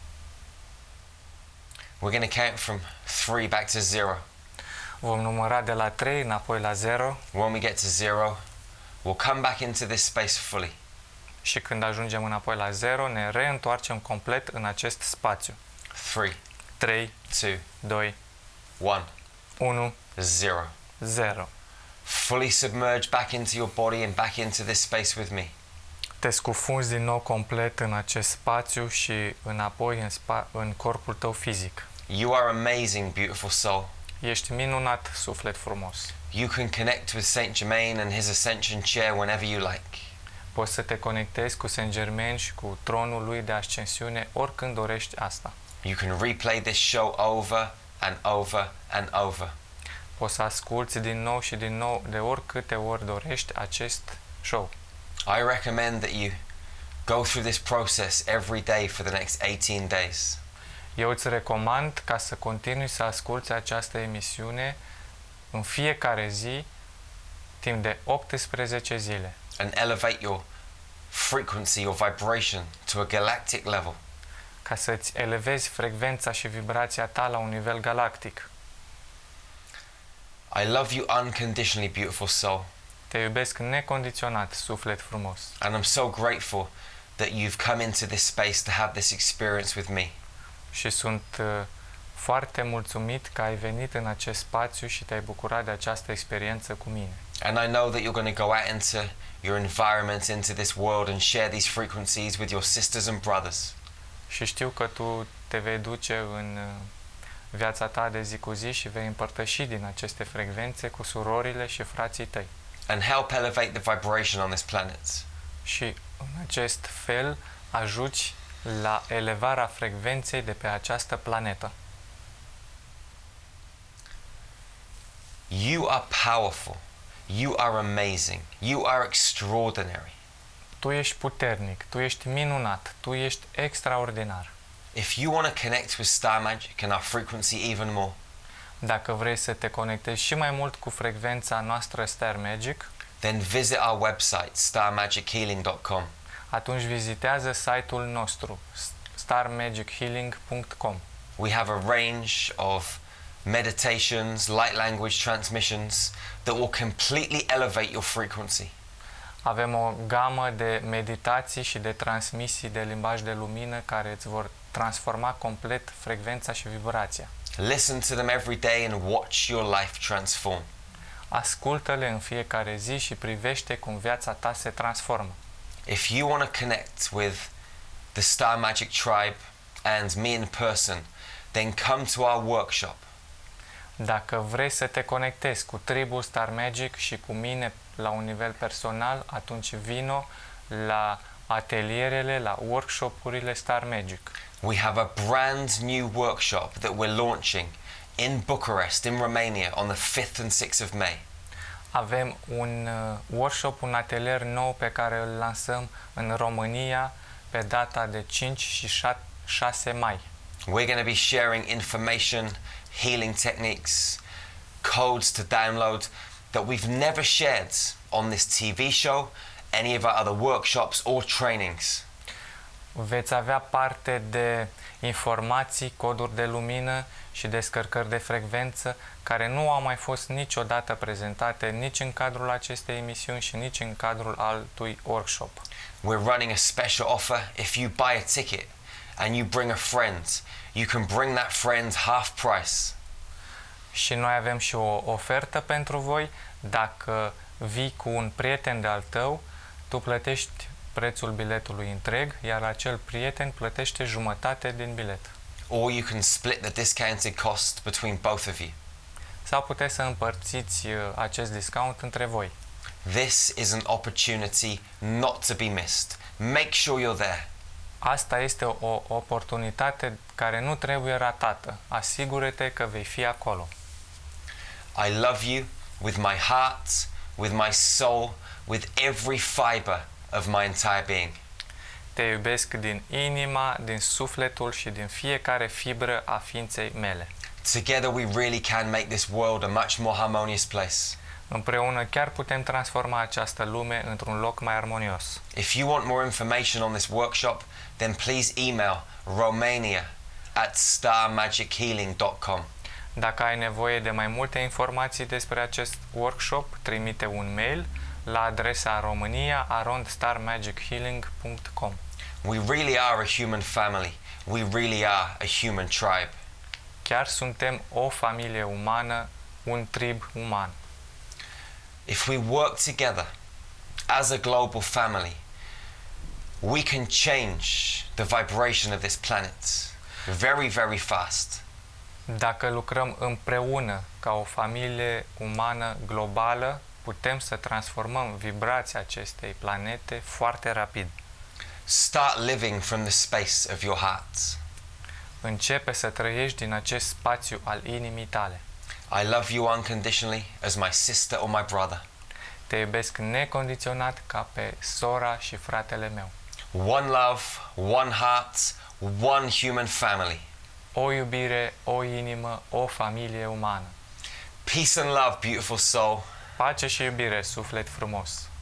A: We're going to count from three back to zero.
B: Vom număra de la trei înapoi la zero
A: When we get to zero, we'll come back into this space fully.
B: și când ajungem înapoi la zero ne reîntoarcem complet în acest spațiu.
A: Three,
B: trei,
A: two,
B: doi,
A: one,
B: unu,
A: zero.
B: zero.
A: Fully submerge back into your body and back into this space with me.
B: Te scufunzi din nou complet în acest spațiu și înapoi în, spa- în corpul tău fizic.
A: You are amazing, beautiful soul.
B: Ești minunat, suflet frumos.
A: You can connect with Saint Germain and his ascension chair whenever you like.
B: Poți să te conectezi cu Saint Germain și cu tronul lui de ascensiune oricând dorești asta.
A: You can replay this show over and over and over.
B: Poți să asculți din nou și din nou de oricâte ori dorești acest show.
A: I recommend that you go through this process every day for the next eighteen days.
B: Eu îți recomand ca să continui să asculți această emisiune în fiecare zi timp de optsprezece zile.
A: And elevate your frequency, your vibration to a galactic level.
B: Ca să-ți elevezi frecvența și vibrația ta la un nivel galactic.
A: I love you unconditionally, beautiful soul.
B: Te iubesc necondiționat, suflet frumos.
A: And I'm so grateful that you've come into this space to have this experience with me.
B: Și sunt uh, foarte mulțumit că ai venit în acest spațiu și te-ai bucurat de această experiență cu mine.
A: And I know that you're going to go out into your environment, into this world, and share these frequencies with your sisters and brothers.
B: Și știu că tu te vei duce în uh, viața ta de zi cu zi și vei împărtăși din aceste frecvențe cu surorile și frații tăi.
A: And help elevate the vibration on this planet.
B: Și în acest fel ajuți la elevarea frecvenței de pe această planetă.
A: You are powerful. You are amazing. You are extraordinary.
B: Tu ești puternic, tu ești minunat, tu ești extraordinar.
A: If you want to connect with Star Magic and our frequency even more,
B: Dacă vrei să te conectezi și mai mult cu frecvența noastră Star Magic,
A: then visit our website, star magic healing dot com.
B: atunci vizitează site-ul nostru star magic healing punct com.
A: We have a range of meditations, light language transmissions that will completely elevate your frequency.
B: Avem o gamă de meditații și de transmisii de limbaj de lumină care îți vor transforma complet frecvența și vibrația.
A: Listen to them every day and watch your life transform.
B: Ascultă-le în fiecare zi și privește cum viața ta se transformă.
A: If you want to connect with the Star Magic tribe and me in person, then come to our workshop.
B: Dacă vrei să te conectezi cu tribul Star Magic și cu mine la un nivel personal, atunci vino la atelierele, la workshopurile Star Magic.
A: We have a brand new workshop that we're launching in Bucharest, in Romania, on the fifth and sixth of May.
B: Avem un uh, workshop, un atelier nou pe care îl lansăm în România pe data de cinci și șase mai.
A: We're going to be sharing information, healing techniques, codes to download that we've never shared on this T V show, any of our other workshops or trainings.
B: Veți avea parte de informații, coduri de lumină și descărcări de frecvență care nu au mai fost niciodată prezentate nici în cadrul acestei emisiuni și nici în cadrul altui workshop.
A: We're running a special offer. If you buy a ticket and you bring a friend, you can bring that friend half price.
B: Și noi avem și o ofertă pentru voi. Dacă vii cu un prieten de-al tău, tu plătești prețul biletului întreg, iar acel prieten plătește jumătate din bilet.
A: Or you can split the discounted cost between both of you.
B: Sau puteți să împărțiți uh, acest discount între voi.
A: This is an opportunity not to be missed. Make sure you're there.
B: Asta este o, o oportunitate care nu trebuie ratată. Asigură-te că vei fi acolo.
A: I love you with my heart, with my soul, with every fiber of my entire being.
B: Te iubesc din inima, din sufletul și din fiecare fibră a ființei mele.
A: Together we really can make this world a much more harmonious place.
B: Împreună chiar putem transforma această lume într-un loc mai armonios.
A: If you want more information on this workshop, then please email romania at star magic healing dot com.
B: Dacă ai nevoie de mai multe informații despre acest workshop, trimite un mail la adresa romania arond star magic healing punct com.
A: We really are a human family. We really are a human tribe.
B: Chiar suntem o familie umană, un trib uman.
A: If we work together as a global family, we can change the vibration of this planet very, very fast.
B: Dacă lucrăm împreună ca o familie umană globală, putem să transformăm vibrația acestei planete foarte rapid.
A: Start living from the space of your heart.
B: Începe să trăiești din acest spațiu al inimii tale.
A: I love you unconditionally as my sister or my brother.
B: Te iubesc necondiționat ca pe sora și fratele meu.
A: One love, one heart, one human family.
B: O iubire, o inimă, o familie umană.
A: Peace and love, beautiful soul.
B: Pace și iubire, suflet frumos.